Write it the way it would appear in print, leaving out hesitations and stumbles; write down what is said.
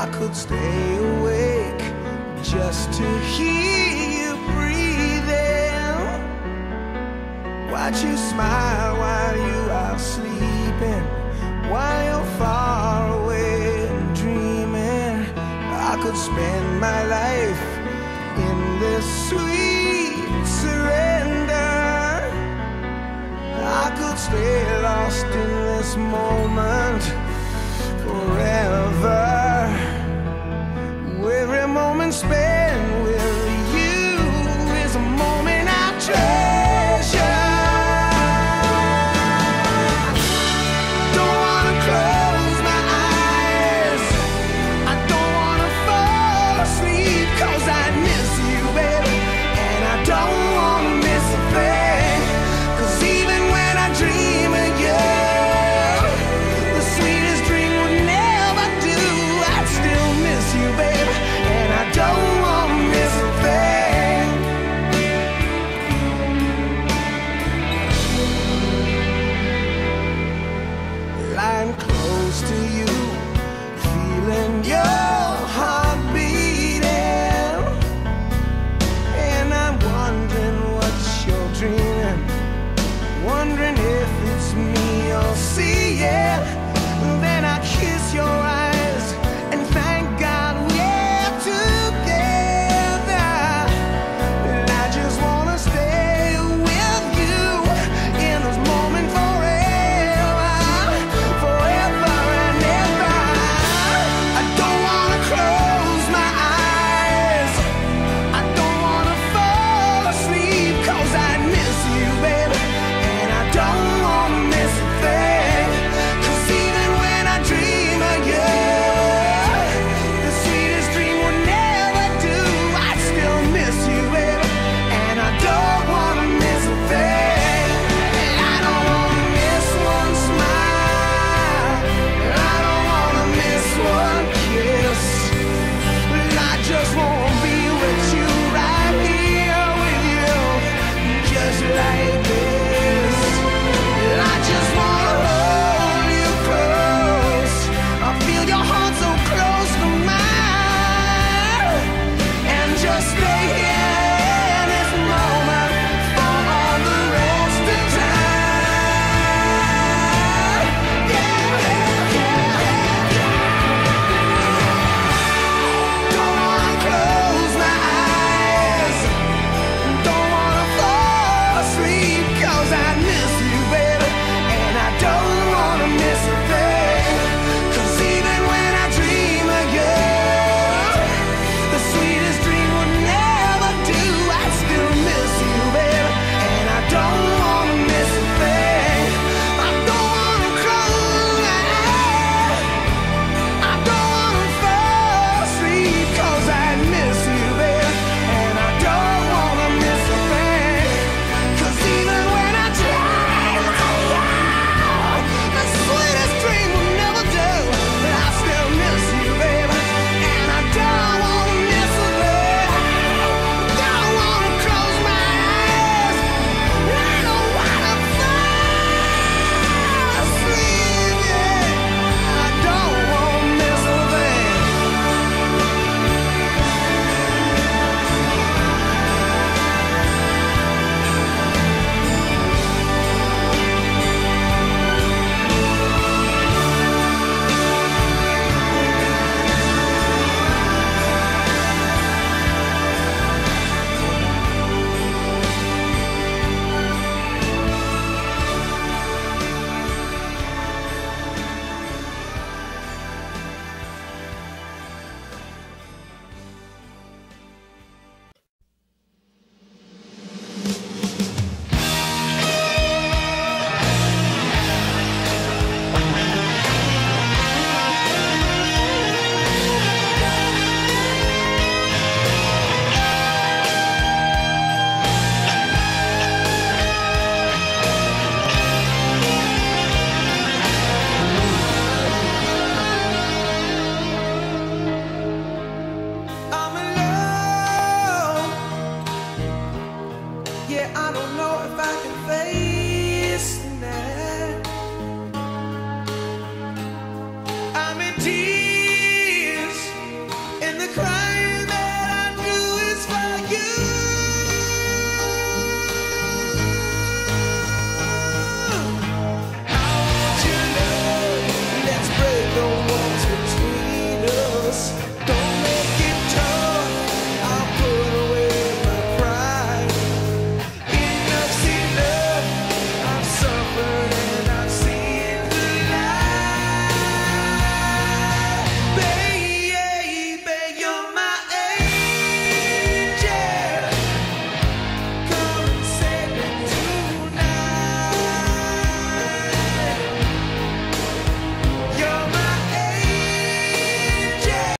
could stay awake just to hear you breathing. Watch you smile while you are sleeping, while you're far away and dreaming. I could spend my life in this sweet surrender. I could stay lost in this moment forever. Every moment spent with you is a moment I treasure. Don't wanna close my eyes, I don't wanna fall asleep, 'cause I miss you, baby, and I don't wanna miss a thing. 'Cause even when I dream of you, the sweetest dream would never do. I'd still miss you, baby, and I don't want to miss a thing. Lying close to you, feeling your heart beating, and I'm wondering what you're dreaming, wondering if it's me you're seeing. Then I kiss your eyes and thank God we're together. And I just wanna stay with you in this moment forever, forever and ever. I don't wanna close my eyes, I don't wanna fall asleep, 'cause I miss you, baby, and I don't wanna miss a thing. 'Cause even when I dream of you, the sweetest dream would never do. I'd still miss you, baby, and I don't wanna miss a thing. I don't wanna miss one smile, I don't wanna miss one kiss. I just wanna be with you, right here with you, just like this. I just wanna hold you close, I feel your heart so close.